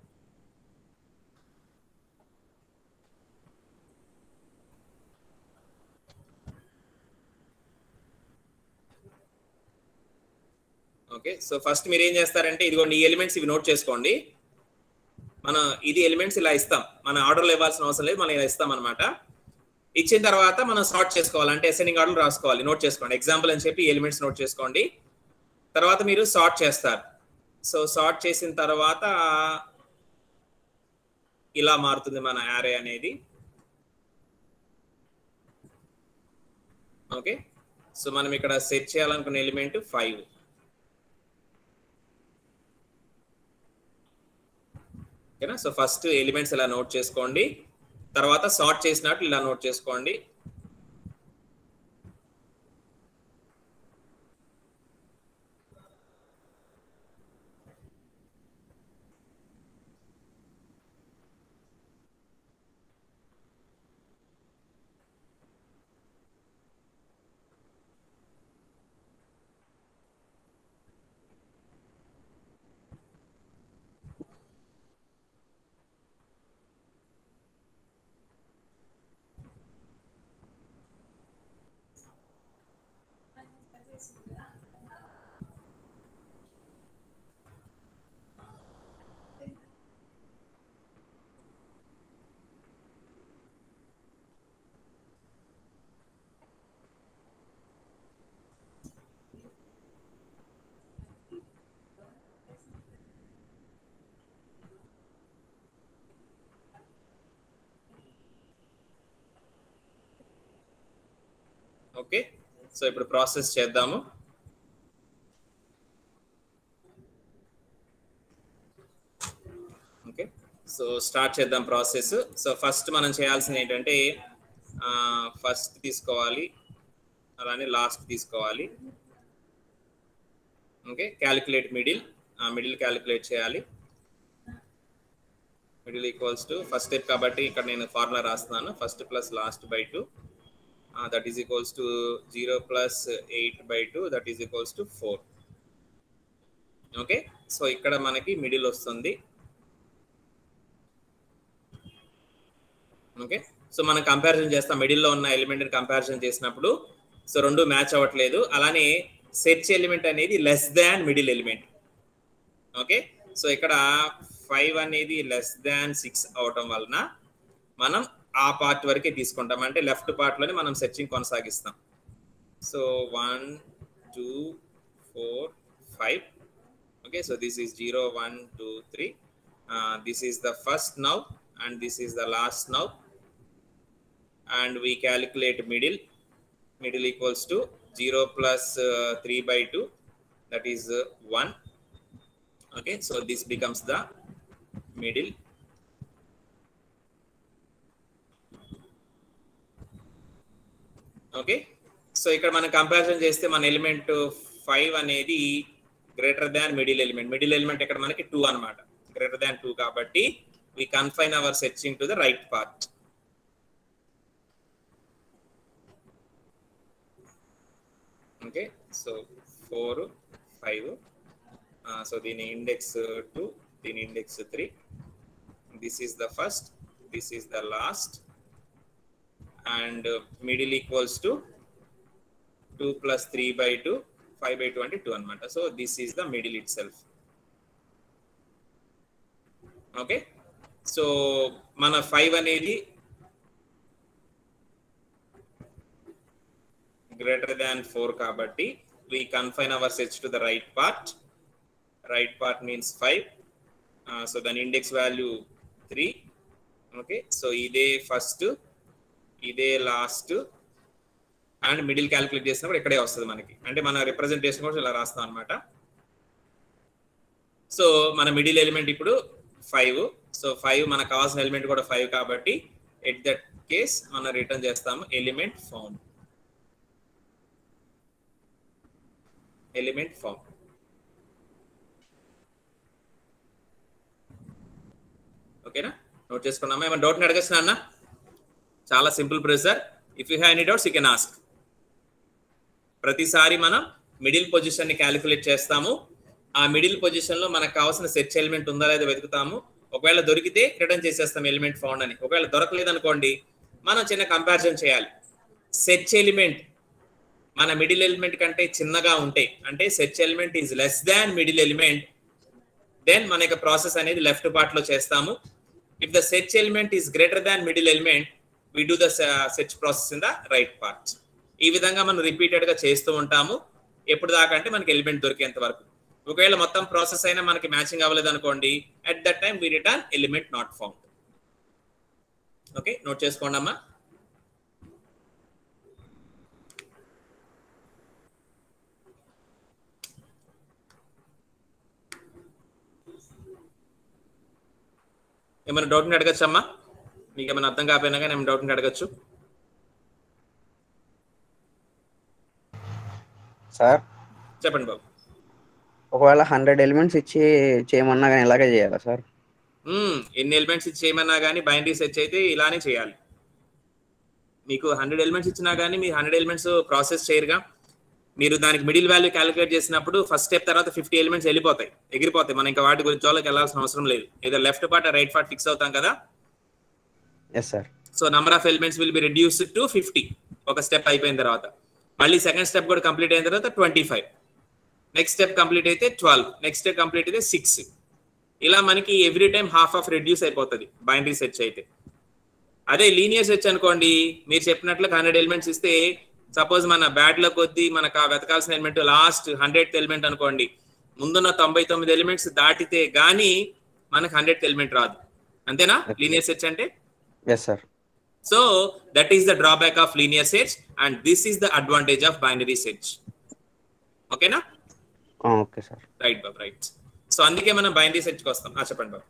ఓకే, సో ఫస్ట్ మీరు ఏం చేస్తారంటే ఇదిగోండి ఈ ఎలిమెంట్స్ ఇవి నోట్ చేసుకోండి. మనం ఇది ఎలిమెంట్స్ ఇలా ఇస్తాం, మన ఆర్డర్లో ఇవ్వాల్సిన అవసరం లేదు, మనం ఇలా ఇస్తాం అనమాట. ఇచ్చిన తర్వాత మనం సార్ట్ చేసుకోవాలి, అంటే అసెండింగ్ ఆర్డర్ రాసుకోవాలి. నోట్ చేసుకోండి, ఎగ్జాంపుల్ అని చెప్పి ఎలిమెంట్స్ నోట్ చేసుకోండి. తర్వాత మీరు సార్ట్ చేస్తారు. సో సార్ట్ చేసిన తర్వాత ఇలా మారుతుంది మన యారే అనేది. ఓకే, సో మనం ఇక్కడ సెట్ చేయాలనుకున్న ఎలిమెంట్ ఫైవ్. ఓకేనా, సో ఫస్ట్ ఎలిమెంట్స్ ఇలా నోట్ చేసుకోండి, తర్వాత సార్ట్ చేసినట్టు ఇలా నోట్ చేసుకోండి. ఓకే, సో ఇప్పుడు ప్రాసెస్ చేద్దాము. ఓకే, సో స్టార్ట్ చేద్దాం ప్రాసెస్. సో ఫస్ట్ మనం చేయాల్సింది ఏంటంటే ఫస్ట్ తీసుకోవాలి, అలానే లాస్ట్ తీసుకోవాలి. Okay, calculate middle, middle calculate చేయాలి. Middle equals to first step కాబట్టి ఇక్కడ నేను ఫార్ములా రాస్తున్నాను, first plus last by two, that is equals to zero plus eight by two, that is equals to four. Okay, so ఇక్కడ మనకి మిడిల్ వస్తుంది. ఓకే, సో మనం కంపారిజన్ చేస్తాం, మిడిల్లో ఉన్న ఎలిమెంట్ని కంపారిజన్ చేసినప్పుడు సో రెండు మ్యాచ్ అవ్వట్లేదు. అలానే సెర్చ్ ఎలిమెంట్ అనేది less than middle element. Okay, so ఇక్కడ ఫైవ్ అనేది లెస్ దాన్ సిక్స్ అవటం వలన మనం ఆ పార్ట్ వరకే తీసుకుంటాం, అంటే లెఫ్ట్ పార్ట్లోనే మనం సెర్చింగ్ కొనసాగిస్తాం. So one two four five. Okay, so this is zero one two three, this is the first now and this is the last now, and we calculate middle. Middle equals to zero plus uh, three by two, that is uh, one. Okay, so this becomes the middle. Okay, so ఇక్కడ మనం కంపారిజన్ చేస్తే మన ఎలిమెంట్ ఫైవ్ అనేది greater than middle element. Middle element ఇక్కడ మనకి టూ అన్నమాట, గ్రేటర్ దాన్ టూ కాబట్టి we confine our searching to the right part. Okay, so four five, uh, so the index uh, two, the index three, this is the first, this is the last, and uh, middle equals to two plus three by two, five by two and two anamata. So this is the middle itself. Okay, so mana five anedi greater than four kabatti we confine our search to the right part. Right part means five, uh, so then index value three. Okay, so ide first, ide last, and middle calculate చేసినప్పుడు ఇక్కడే వస్తుంది మనకి, అంటే మన రిప్రజెంటేషన్ కూడా ఇలా రాస్తాం అన్నమాట. సో మన మిడిల్ ఎలిమెంట్ ఇప్పుడు ఫైవ్, సో ఫైవ్ మనకు కావాల్సిన ఎలిమెంట్ కూడా ఫైవ్ కాబట్టి ఎట్ దట్ కేస్ మనం రిటర్న్ చేస్తాము ఎలిమెంట్ ఫౌండ్. Element found. ఓకేనా, నోట్ చేసుకున్నామా? ఏమైనా డౌట్ అడగచ్చు అన్న? చాలా simple processor. If you have any doubts you can ask. ప్రతిసారి మనం మిడిల్ పొజిషన్ ని క్యాలిక్యులేట్ చేస్తాము. ఆ మిడిల్ పొజిషన్ లో మనకు కావాల్సిన సెర్చ్ ఎలిమెంట్ ఉందా లేదా వెతుకుతాము. ఒకవేళ దొరికితే రిటర్న్ చేసేస్తాం ఎలిమెంట్ ఫౌండ్ అని. ఒకవేళ దొరకలేదు అనుకోండి, మనం చిన్న కంపారిజన్ చేయాలి. సెర్చ్ ఎలిమెంట్ మన మిడిల్ ఎలిమెంట్ కంటే చిన్నగా ఉంటే, అంటే search element is less than middle element, then మన యొక్క ప్రాసెస్ అనేది లెఫ్ట్ పార్ట్ లో చేస్తాము. If the search element is greater than middle element, we do the search process in the right part. ఈ విధంగా మనం రిపీటెడ్ గా చేస్తూ ఉంటాము. ఎప్పుడు దాకా అంటే మనకి ఎలిమెంట్ దొరికేంత వరకు. ఒకవేళ మొత్తం ప్రాసెస్ అయినా మనకి మ్యాచింగ్ అవ్వలేదు అనుకోండి, at that time we return element not found. Okay, note చేసుకోండి అమ్మా. ఏమైనా డౌట్ అడగచ్చు అమ్మా? మీకు ఏమైనా అర్థం కాకపోయినా కానీ ఏమైనా డౌట్ అడగచ్చు సార్. చెప్పండి బాబు. ఒకవేళ హండ్రెడ్ ఎలిమెంట్స్ ఇచ్చి చేయమన్నా కానీ ఇలాగే చేయాలా సార్? ఎన్ని ఎలిమెంట్స్ ఇచ్చి చేయమన్నా కానీ బైనరీ సెర్చ్ అయితే ఇలానే చేయాలి. మీకు హండ్రెడ్ ఎలిమెంట్స్ ఇచ్చినా కానీ మీరు హండ్రెడ్ ఎలిమెంట్స్ ప్రాసెస్ చేయరుగా. మీరు దానికి మిడిల్ వాల్యూ క్యాలిక్యులేట్ చేసినప్పుడు ఫస్ట్ స్టెప్ తర్వాత ఫిఫ్టీ ఎలిమెంట్స్ వెళ్ళిపోతాయి, ఎగిరిపోతాయి. మనం ఇంకా వాటి గురించి వాళ్ళకి వెళ్ళాల్సిన అవసరం లేదు. ఏదో left part right part fix అవుతాం కదా. Yes sir. So number of elements will be reduced to fifty ఒక స్టెప్ అయిపోయిన తర్వాత. మళ్ళీ సెకండ్ స్టెప్ కూడా కంప్లీట్ అయిన తర్వాత twenty five, next step complete అయితే ట్వెల్వ్, నెక్స్ట్ స్టెప్ కంప్లీట్ అయితే సిక్స్. ఇలా మనకి every time half of reduce అయిపోతుంది బైనరీ సెర్చ్ అయితే. అదే లీనియర్ సెర్చ్ అనుకోండి, మీరు చెప్పినట్లు హండ్రెడ్ ఎలిమెంట్స్ ఇస్తే సపోజ్ మన బ్యాడ్ లో కొద్దీ మనకు ఆ వెతకాల్సిన ఎలిమెంట్ లాస్ట్ హండ్రెడ్ ఎలిమెంట్ అనుకోండి, ముందున్న తొంభై తొమ్మిది ఎలిమెంట్స్ దాటితే గానీ మనకు హండ్రెడ్ ఎలిమెంట్ రాదు. అంతేనా లీనియర్ సెర్చ్ అంటే? Yes sir. So that is the drawback of linear search and this is the advantage of binary search. ఓకేనా? Okay sir. రైట్ బాబు, రైట్. సో అందుకే మనం బైనరీ సెర్చ్కి వస్తాం. చెప్పండి బాబు.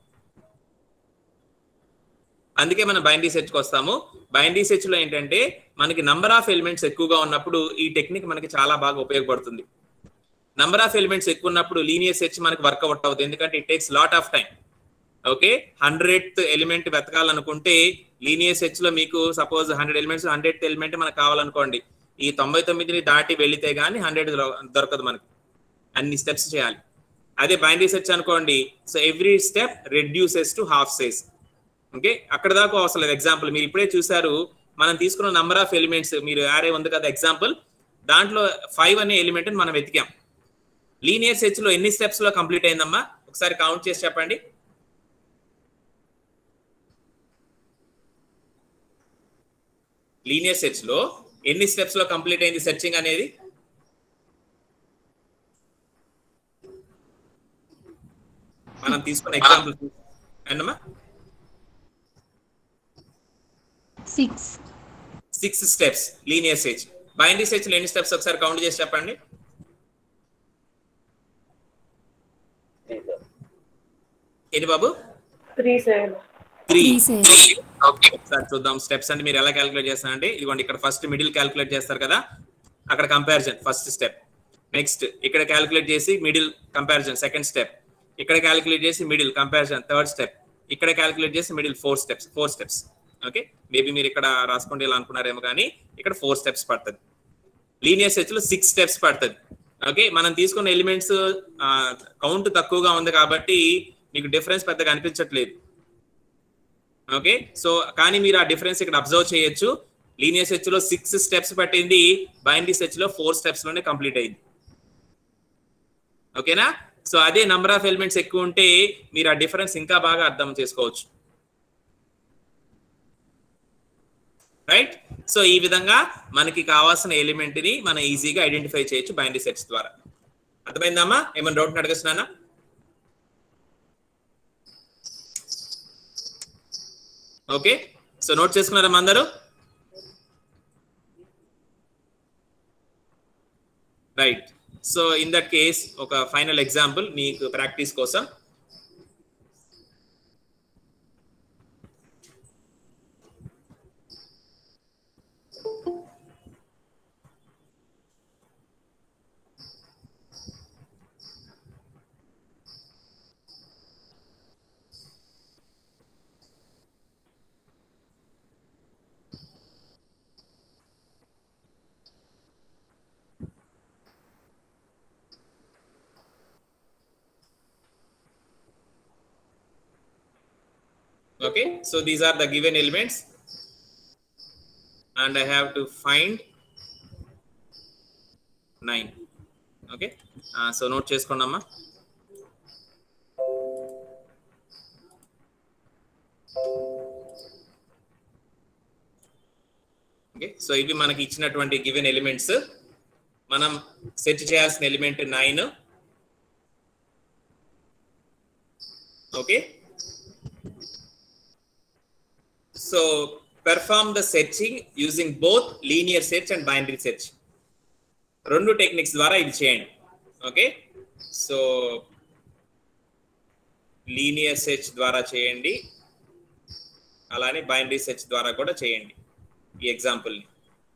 అందుకే మనం బైనరీ సెర్చ్కి వస్తాము. బైనరీ సెర్చ్ లో ఏంటంటే మనకి నంబర్ ఆఫ్ ఎలిమెంట్స్ ఎక్కువగా ఉన్నప్పుడు ఈ టెక్నిక్ మనకి చాలా బాగా ఉపయోగపడుతుంది. నంబర్ ఆఫ్ ఎలిమెంట్స్ ఎక్కువ ఉన్నప్పుడు లీనియర్ సెర్చ్ మనకి వర్కౌట్ అవుతుంది, ఎందుకంటే it takes lot of time. Okay, hundred element వెతకాలనుకుంటే లీనియర్ సెర్చ్ లో మీకు suppose hundred elements hundred element మనకు కావాలనుకోండి, ఈ తొంభై తొమ్మిదిని దాటి వెళితే గానీ హండ్రెడ్ దొరకదు మనకి, అన్ని స్టెప్స్ చేయాలి. అదే బైనరీ సెర్చ్ అనుకోండి, so every step reduces to half size. Okay, అక్కడ దాకా అవసరం లేదు. ఎగ్జాంపుల్ మీరు ఇప్పుడే చూసారు, మనం తీసుకున్న నంబర్ ఆఫ్ ఎలిమెంట్స్, మీరు యారే ఉంది కదా ఎగ్జాంపుల్, దాంట్లో ఫైవ్ అనే ఎలిమెంట్ మనం వెతికాం. లీనియర్ సెర్చ్ లో ఎన్ని స్టెప్స్ లో కంప్లీట్ అయిందమ్మా? ఒకసారి కౌంట్ చేసి చెప్పండి. లీనియర్ సెర్చ్ లో ఎన్ని స్టెప్స్ లో కంప్లీట్ అయింది సెర్చింగ్ అనేది? మనం తీసుకున్న ఎగ్జాంపుల్ అన్నమా six six steps linear search. Binary search లో ఎన్ని స్టెప్స్ ఒకసారి కౌంట్ చేసి చెప్పండి. ఏంటి బాబు? Three sir. Three. Three okay, ఒకసారి చూద్దాం స్టెప్స్ అంటే మీరు ఎలా క్యాలిక్యులేట్ చేస్తారంటే, ఇదిగోండి ఇక్కడ ఫస్ట్ మిడిల్ క్యాలిక్యులేట్ చేస్తారు కదా, అక్కడ కంపారిజన్ ఫస్ట్ స్టెప్. నెక్స్ట్ ఇక్కడ క్యాలిక్యులేట్ చేసి మిడిల్ కంపారిజన్ సెకండ్ స్టెప్. ఇక్కడ క్యాలిక్యులేట్ చేసి మిడిల్ కంపారిజన్ థర్డ్ స్టెప్. ఇక్కడ క్యాలిక్యులేట్ చేసి middle four steps four steps okay, maybe మీరు ఇక్కడ రాసుకోండి ఇలా అనుకున్నారేమో, కానీ ఇక్కడ ఫోర్ స్టెప్స్ పడుతుంది. లీనియర్ సెర్చ్ లో సిక్స్ స్టెప్స్ పడుతుంది. ఓకే, మనం తీసుకున్న ఎలిమెంట్స్ కౌంట్ తక్కువగా ఉంది కాబట్టి మీకు డిఫరెన్స్ పెద్దగా అనిపించట్లేదు. ఓకే, సో కానీ మీరు ఆ డిఫరెన్స్ ఇక్కడ అబ్జర్వ్ చేయొచ్చు. లీనియర్ సెర్చ్ లో సిక్స్ స్టెప్స్ పట్టింది, బైనరీ సెర్చ్ లో ఫోర్ స్టెప్స్ లోనే కంప్లీట్ అయింది. ఓకేనా? సో అదే నంబర్ ఆఫ్ ఎలిమెంట్స్ ఎక్కువ ఉంటే మీరు ఆ డిఫరెన్స్ ఇంకా బాగా అర్థం చేసుకోవచ్చు. రైట్? సో ఈ విధంగా మనకి కావాల్సిన ఎలిమెంట్ ని మనం ఈజీగా ఐడెంటిఫై చేయొచ్చు బైనరీ సెర్చ్ ద్వారా. అర్థమైందమ్మా? ఏమైనా డౌట్ అడగచ్చునా? ఓకే, సో నోట్ చేసుకున్నారమ్మా అందరూ? Right. So in that case ఒక ఫైనల్ ఎగ్జాంపుల్ మీకు ప్రాక్టీస్ కోసం. Okay, so these are the given elements and I have to find nine. Okay, uh, so note cheskondamma. Okay, so ivi manaki ichinatuvanti given elements, manam search cheyalsina element nine. Okay, so perform the searching using both linear search and binary search. రెండు టెక్నిక్స్ ద్వారా ఇది చేయండి. ఓకే, సో లీనియర్ సెర్చ్ ద్వారా చేయండి, అలానే బైనరీ సెర్చ్ ద్వారా కూడా చేయండి ఈ ఎగ్జాంపుల్ని.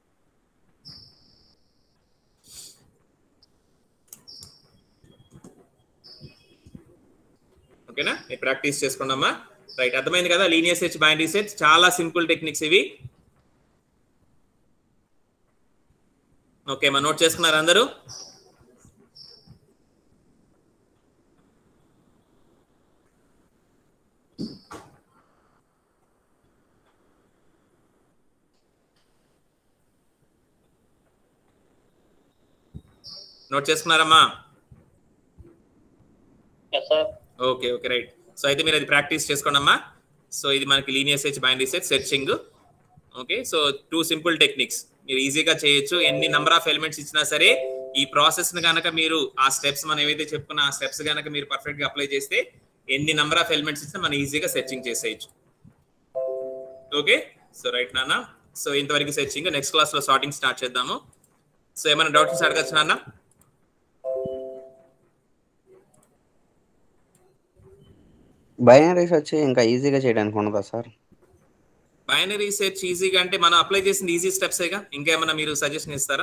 ఓకేనా? మీరు ప్రాక్టీస్ చేసుకున్నామా? రైట్, అర్థమైంది కదా? లీనియర్ సెర్చ్, బైనరీ సెర్చ్ చాలా సింపుల్ టెక్నిక్స్ ఇవి. ఓకే, మన నోట్ చేసుకున్నారు అందరూ? నోట్ చేసుకున్నారమ్మా? Okay okay right. సో అయితే మీరు అది ప్రాక్టీస్ చేసుకోండి అమ్మా. సో ఇది మనకి linear search, binary search, searching. Okay, so two simple techniques మీరు ఈజీగా చేయొచ్చు. ఎన్ని నెంబర్ ఆఫ్ ఎలిమెంట్స్ ఇచ్చినా సరే ఈ ప్రాసెస్ ని కనుక మీరు ఆ స్టెప్స్ మనం ఏవైతే చెప్పుకున్న ఆ స్టెప్స్ కనుక మీరు పర్ఫెక్ట్ గా అప్లై చేస్తే ఎన్ని నెంబర్ ఆఫ్ ఎలిమెంట్స్ ఇచ్చినా మనం ఈజీగా సెర్చింగ్ చేసేయచ్చు. ఓకే, సో రైట్ నాన్న. సో ఇంతవరకు సెర్చింగ్. నెక్స్ట్ క్లాస్ లో సార్టింగ్ స్టార్ట్ చేద్దాము. సో ఏమైనా డౌట్స్ అడగచ్చు నాన్న? బైనరీ సెర్చ్ ఇంకా ఈజీగా చేయడానికి ఉండదా సార్? బైనరీ సెర్చ్ ఈజీగా అంటే మనం అప్లై చేసిన ఈజీ స్టెప్సేగా. ఇంకేమైనా మీరు సజెషన్ ఇస్తారా?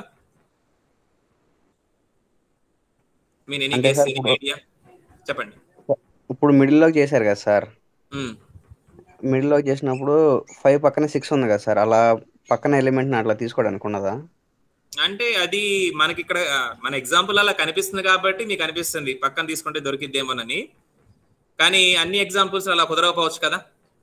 Mean any case any idea చెప్పండి. ఇప్పుడు మిడిల్ లో చేశారు కదా సార్, మిడిల్ లో చేసినప్పుడు ఫైవ్ పక్కన సిక్స్ ఉంది కదా సార్, అలా పక్కన ఎలిమెంట్ అట్లా తీసుకోవడానికి ఉన్నదా? అంటే అది మనకి ఇక్కడ మన ఎగ్జాంపుల్ అలా కనిపిస్తుంది కాబట్టి మీకు అనిపిస్తుంది పక్కన తీసుకుంటే దొరికిద్దేమోనని. కానీ అన్ని ఎగ్జాంపుల్స్ అలా కుదరకపోవచ్చు కదా.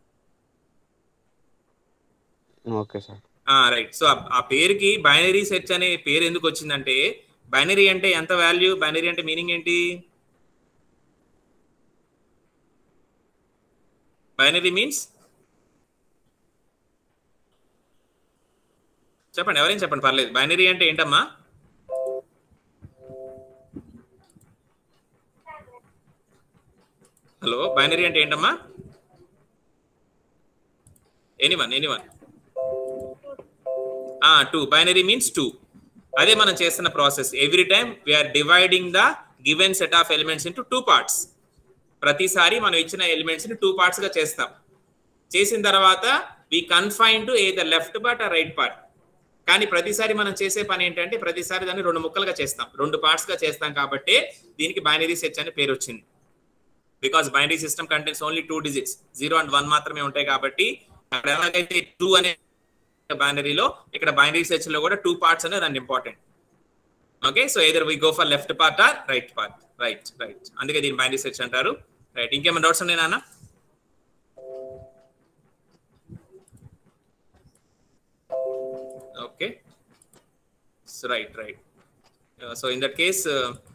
Okay sir. రైట్. సో ఆ పేరుకి బైనరీ సెర్చ్ అనే పేరు ఎందుకు వచ్చిందంటే, బైనరీ అంటే ఎంత వాల్యూ, బైనరీ అంటే మీనింగ్ ఏంటి? బైనరీ మీన్స్ చెప్పండి, ఎవరైనా చెప్పండి పర్లేదు. బైనరీ అంటే ఏంటమ్మా? హలో, బైనరీ అంటే ఏంటమ్మా? Anyone anyone two. Binary means two. అదే మనం చేస్తున్న process. Every time we are dividing the given set of elements into two parts. ప్రతిసారి మనం ఇచ్చిన ఎలిమెంట్స్ ని టూ పార్ట్స్ గా చేస్తాం. చేసిన తర్వాత we confine to either left part or right part. కానీ ప్రతిసారి మనం చేసే పని ఏంటంటే ప్రతిసారి దాన్ని రెండు ముక్కలుగా చేస్తాం, రెండు పార్ట్స్ గా చేస్తాం. కాబట్టి దీనికి బైనరీ సెర్చ్ అనే పేరు వచ్చింది. Because binary system contents only two digits, zero and one మాత్రమే ఉంటాయి. కాబట్టి అక్కడ ఎలాగైతే టూ అనే బైనరీలో ఇక్కడ బైనరీ సెర్చ్ లో కూడా టూ పార్ట్స్ అనేది దాని important. Okay, so either we go for left part or right part. Right right అందుకే దీన్ని బైనరీ సెర్చ్ అంటారు. రైట్, ఇంకేమైనా డౌట్స్ ఉన్నాయి నాన్న? Okay. So right, right. Uh, so in that case, uh,